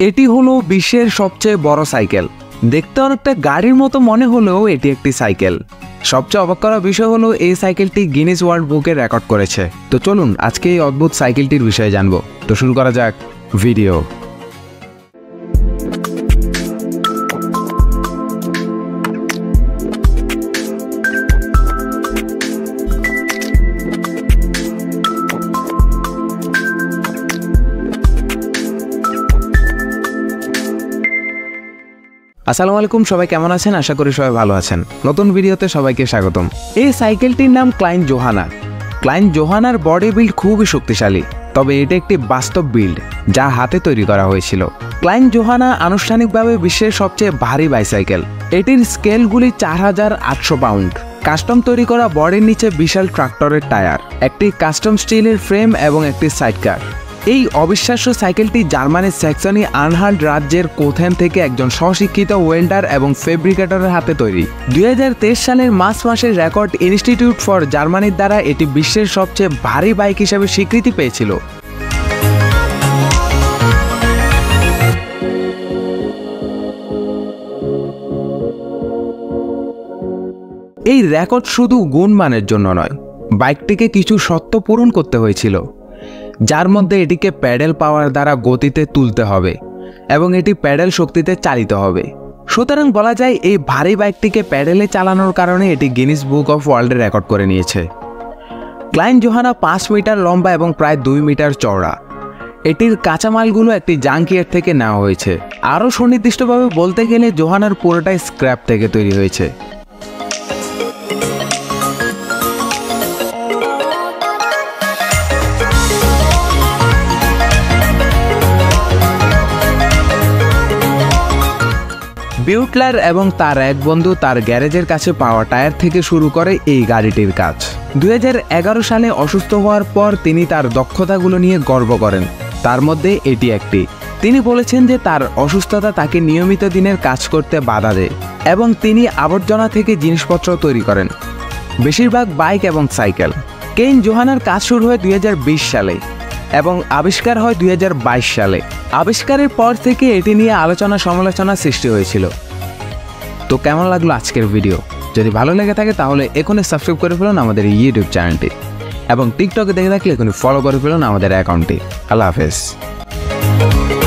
এটি হলো বিশ্বের সবচেয়ে বড় সাইকেল। দেখতে অনেকটা গাড়ির মতো মনে হলেও এটি একটি সাইকেল। সবচেয়ে অবাক করার বিষয় হলো এই সাইকেলটি গিনেস ওয়ার্ল্ড বুকে রেকর্ড করেছে। তো চলুন আজকে এই অদ্ভুত সাইকেলটির বিষয়ে জানবো। তো শুরু করা যাক ভিডিও। আসসালামু আলাইকুম, সবাই কেমন আছেন? আশা করি সবাই ভালো আছেন। নতুন ভিডিওতে সবাইকে স্বাগতম। এই সাইকেলটির নাম ক্লাইন জোহানা। ক্লাইন জোহানার বডি বিল্ড খুবই শক্তিশালী, তবে এটা একটি বাস্তব বিল্ড যা হাতে তৈরি করা হয়েছিল। ক্লাইন জোহানা আনুষ্ঠানিকভাবে বিশ্বের সবচেয়ে ভারী বাইসাইকেল। এটির স্কেলগুলি 4800 পাউন্ড। কাস্টম তৈরি করা বডির নিচে বিশাল ট্রাক্টরের টায়ার, একটি কাস্টম স্টিলের ফ্রেম এবং একটি সাইডকার। এই অবিশ্বাস্য সাইকেলটি জার্মানির স্যাক্সনি আনহাল্ট রাজ্যের কোথেন থেকে একজন স্বশিক্ষিত ওয়েল্ডার এবং ফেব্রিকেটরের হাতে তৈরি। 2023 সালের মার্চ মাসের রেকর্ড ইনস্টিটিউট ফর জার্মানির দ্বারা এটি বিশ্বের সবচেয়ে ভারী বাইক হিসেবে স্বীকৃতি পেয়েছিল। এই রেকর্ড শুধু গুণমানের জন্য নয়, বাইকটিকে কিছু শর্ত পূরণ করতে হয়েছিল, যার মধ্যে এটিকে প্যাডেল পাওয়ার দ্বারা গতিতে তুলতে হবে এবং এটি প্যাডেল শক্তিতে চালিত হবে। সুতরাং বলা যায় এই ভারী বাইকটিকে প্যাডেলে চালানোর কারণে এটি গিনেস বুক অফ ওয়ার্ল্ডে রেকর্ড করে নিয়েছে। ক্লাইন জোহানা 5 মিটার লম্বা এবং প্রায় 2 মিটার চওড়া। এটির কাঁচামালগুলো একটি জাঙ্কিয়ার থেকে নেওয়া হয়েছে। আরও সুনির্দিষ্টভাবে বলতে গেলে জোহানার পুরোটাই স্ক্র্যাপ থেকে তৈরি হয়েছে। বিউটলার এবং তার এক বন্ধু তার গ্যারেজের কাছে পাওয়া টায়ার থেকে শুরু করে এই গাড়িটির কাজ। 2011 সালে অসুস্থ হওয়ার পর তিনি তার দক্ষতাগুলো নিয়ে গর্ব করেন, তার মধ্যে এটি একটি। তিনি বলেছেন যে তার অসুস্থতা তাকে নিয়মিত দিনের কাজ করতে বাধা দেয় এবং তিনি আবর্জনা থেকে জিনিসপত্র তৈরি করেন, বেশিরভাগ বাইক এবং সাইকেল। ক্লাইন জোহানার কাজ শুরু হয় 2020 সালে এবং আবিষ্কার হয় 2022 সালে। আবিষ্কারের পর থেকে এটি নিয়ে আলোচনা সমালোচনা সৃষ্টি হয়েছিল। তো কেমন লাগলো আজকের ভিডিও? যদি ভালো লেগে থাকে তাহলে এখনই সাবস্ক্রাইব করে ফেলুন আমাদের ইউটিউব চ্যানেলটি এবং টিকটকে দেখে থাকলে এখনই ফলো করে ফেলুন আমাদের অ্যাকাউন্টটি। আল্লাহ হাফেজ।